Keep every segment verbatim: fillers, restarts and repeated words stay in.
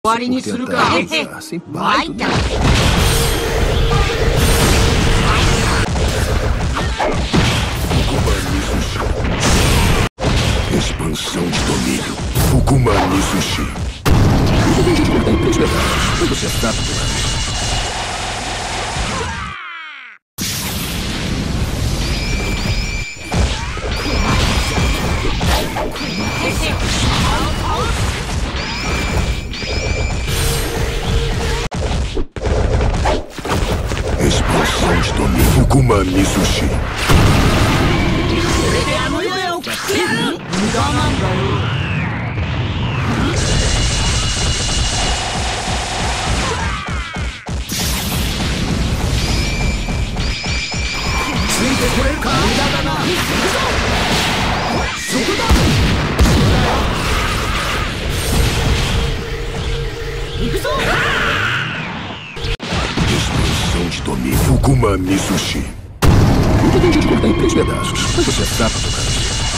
終わりにするか。 参った。 Expansão de domínio. Fukumani Sushi. Você sabe demais. Expansão de domínio. Fukumani Sushi. Expansão de domínio. Fukumani Sushi. Eu poderia te cortar em três pedaços, mas você é fraco demais.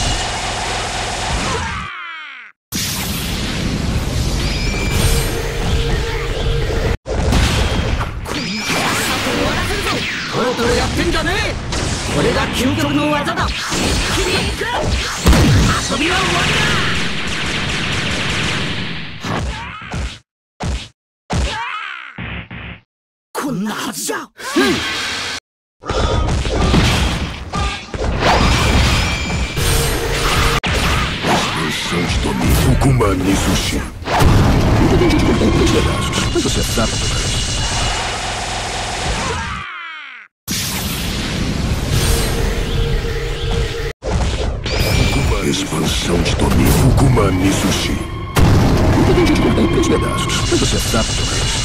Expansão de domínio. Fukumani Sushi. Eu poderia te cortar em três pedaços, mas você é fraco demais. Expansão de domínio. Fukumani Sushi. Eu poderia te cortar em três pedaços, mas você é fraco demais.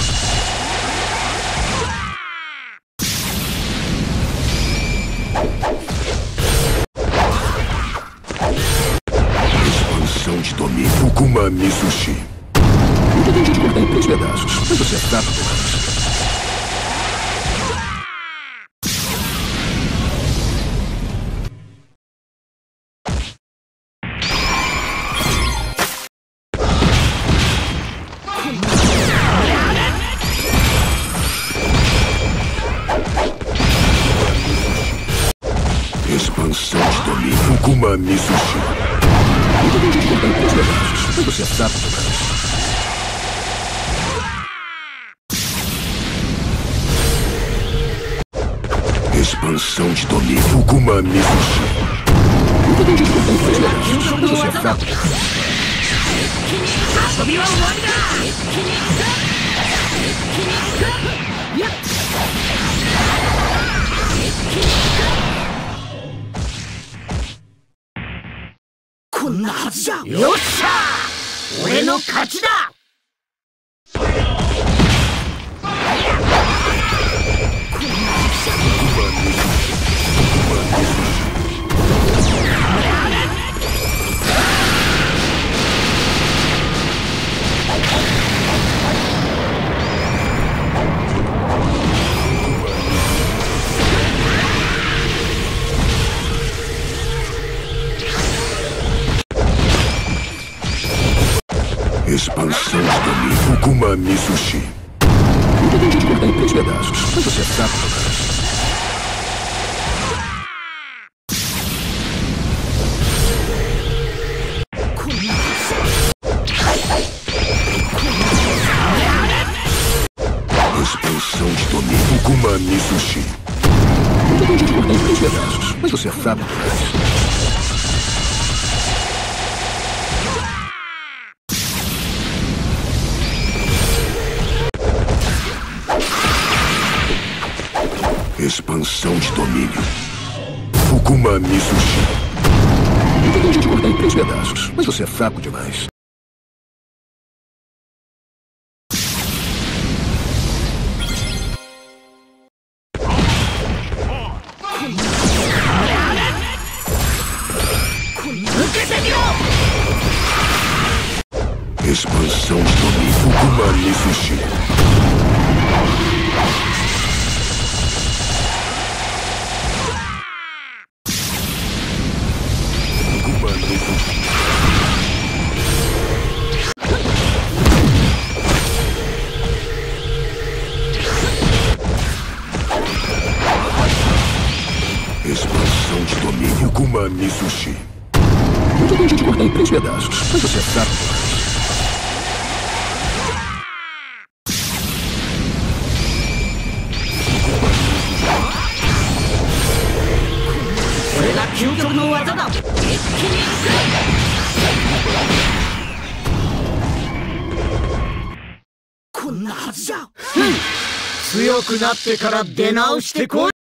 Expansão de domínio. Fukumani Sushi. Eu poderia te cortar em três pedaços, mas você é fraco demais. Expansão de domínio. Fukumani Sushi. Eu poderia te cortar em três pedaços, mas você é fraco demais. Expansão de domínio. Fukumani Sushi. Eu poderia te cortar em três pedaços, mas você é fraco demais. よっしゃー！俺の勝ちだ！ Expansão de domínio. Fukumani Sushi. Eu poderia te cortar em três pedaços, mas você é fraco demais. Expansão de domínio. Fukumani Sushi. Eu poderia te cortar em três pedaços, mas você é fraco demais. Expansão de domínio. Fukumani Sushi. Eu poderia te cortar em três pedaços, mas você é fraco demais. Expansão de domínio. Fukumani Sushi. Misushi. Muito bem, gente, cortar em três pedaços. Mas você sabe. これが究極の技だ。一気にいく。こんなはずじゃ。強くなってから出直してこい。